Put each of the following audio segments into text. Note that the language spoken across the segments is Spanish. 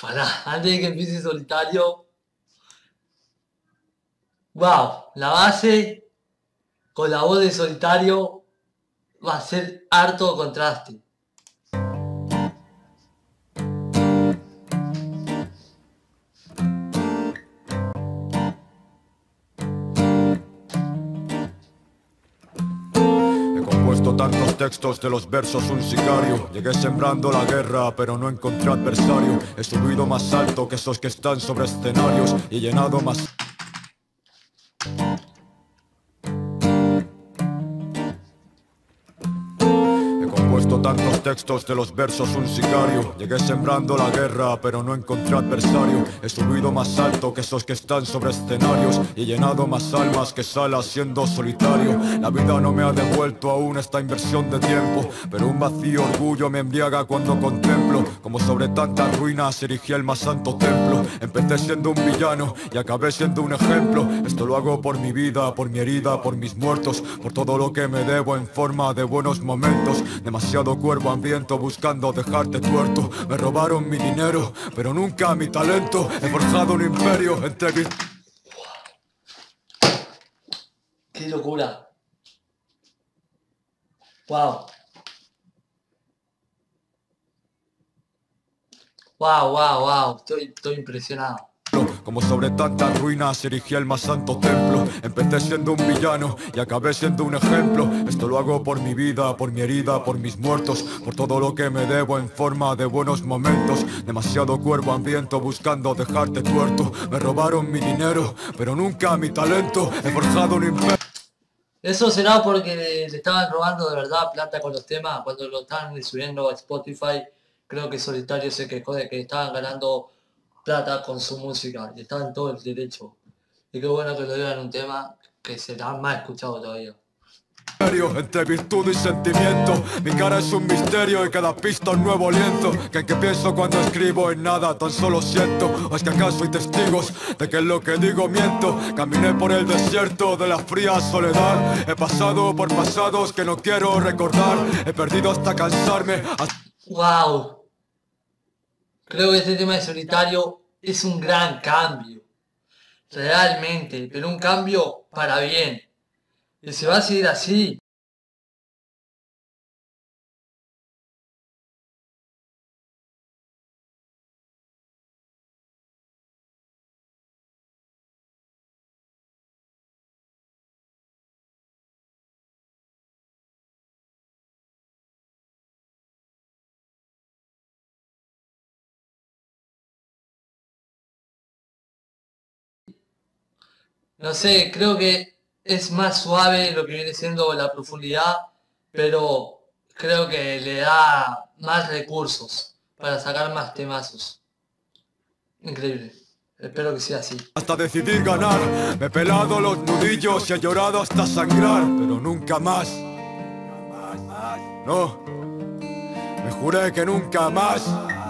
pará, antes de que empiece Solitario. Wow, la base con la voz de Solitario va a ser harto contraste. Tantos textos de los versos un sicario. Llegué sembrando la guerra pero no encontré adversario. He subido más alto que esos que están sobre escenarios y he llenado más... Tantos textos de los versos un sicario. Llegué sembrando la guerra pero no encontré adversario. He subido más alto que esos que están sobre escenarios y he llenado más almas que salas siendo solitario. La vida no me ha devuelto aún esta inversión de tiempo, pero un vacío orgullo me embriaga cuando contemplo como sobre tantas ruinas se erigía el más santo templo. Empecé siendo un villano y acabé siendo un ejemplo. Esto lo hago por mi vida, por mi herida, por mis muertos, por todo lo que me debo en forma de buenos momentos. Demasiado cuervo hambriento buscando dejarte tuerto. Me robaron mi dinero, pero nunca mi talento. He forjado un imperio entre... ¡Qué locura! ¡Wow! ¡Wow, wow, wow! Estoy impresionado. Como sobre tantas ruinas se erigía el más santo templo. Empecé siendo un villano y acabé siendo un ejemplo. Esto lo hago por mi vida, por mi herida, por mis muertos, por todo lo que me debo en forma de buenos momentos. Demasiado cuervo hambriento buscando dejarte tuerto. Me robaron mi dinero, pero nunca mi talento. He forjado un imperio. Eso será porque le estaban robando de verdad plata con los temas. Cuando lo estaban subiendo a Spotify, creo que Solitario se quejó de que estaban ganando plata con su música y está en todo el derecho. Y qué bueno que lo digan un tema que será más escuchado todavía. Entre virtud y sentimiento, mi cara es un misterio y cada pista un nuevo lienzo. Que en que pienso cuando escribo en nada, tan solo siento. ¿O es que acaso hay testigos de que en lo que digo miento? Caminé por el desierto de la fría soledad. He pasado por pasados que no quiero recordar. He perdido hasta cansarme. ¡Wow! Creo que este tema de Solitario es un gran cambio. Realmente, pero un cambio para bien. Y se va a seguir así. No sé, creo que es más suave lo que viene siendo la profundidad, pero creo que le da más recursos para sacar más temazos. Increíble. Espero que sea así. Hasta decidir ganar, me he pelado los nudillos y he llorado hasta sangrar, pero nunca más. No, me juré que nunca más.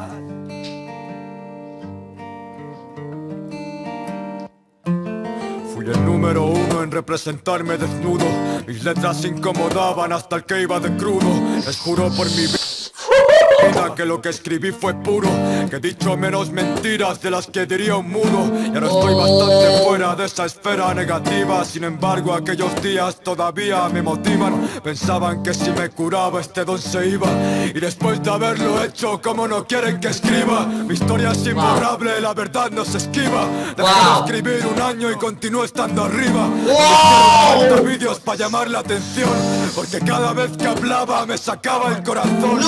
Fui el número uno en representarme desnudo. Mis letras incomodaban hasta el que iba de crudo. Les juro por mi vida que lo que escribí fue puro, que he dicho menos mentiras de las que diría un mudo. Y ahora estoy bastante fuera de esa esfera negativa. Sin embargo, aquellos días todavía me motivan. Pensaban que si me curaba este don se iba. Y después de haberlo hecho, como no quieren que escriba. Mi historia es imborrable, la verdad no se esquiva. Dejé de escribir un año y continúo estando arriba. Quiero vídeos para llamar la atención, porque cada vez que hablaba me sacaba el corazón.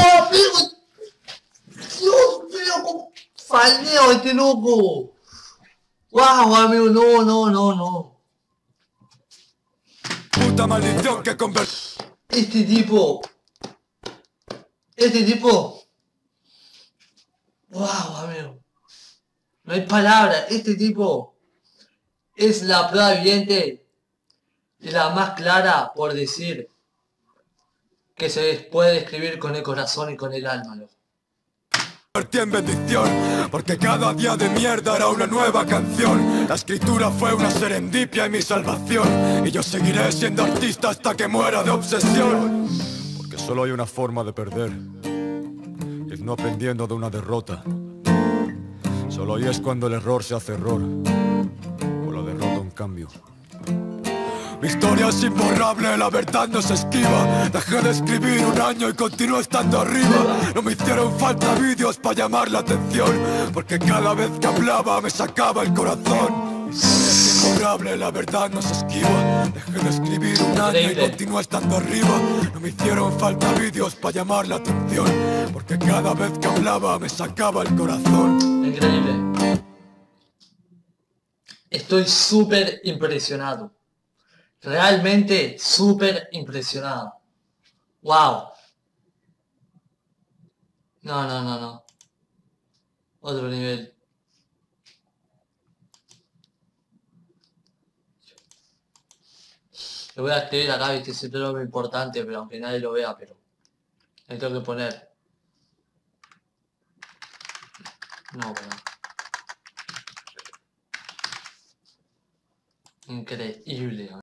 Dios mío, cómo falleo este loco. Wow, amigo, no. Puta maldición que Este tipo. Wow, amigo. No hay palabras. Este tipo es la prueba viviente y la más clara por decir que se puede escribir con el corazón y con el alma, loco. En bendición, porque cada día de mierda era una nueva canción. La escritura fue una serendipia y mi salvación. Y yo seguiré siendo artista hasta que muera de obsesión. Porque solo hay una forma de perder, y es no aprendiendo de una derrota. Solo ahí es cuando el error se hace error, o la derrota un cambio. Mi historia es imborrable, la verdad no se esquiva. Dejé de escribir un año y continúo estando arriba. No me hicieron falta vídeos para llamar la atención, porque cada vez que hablaba me sacaba el corazón. Mi historia es imborrable, la verdad no se esquiva. Dejé de escribir un año y continúo estando arriba. No me hicieron falta vídeos para llamar la atención, porque cada vez que hablaba me sacaba el corazón. Increíble. Estoy súper impresionado. Realmente súper impresionado. Wow. No. Otro nivel. Lo voy a escribir acá, viste, es algo importante, pero aunque nadie lo vea, pero le tengo que poner. No, pero. Increíble.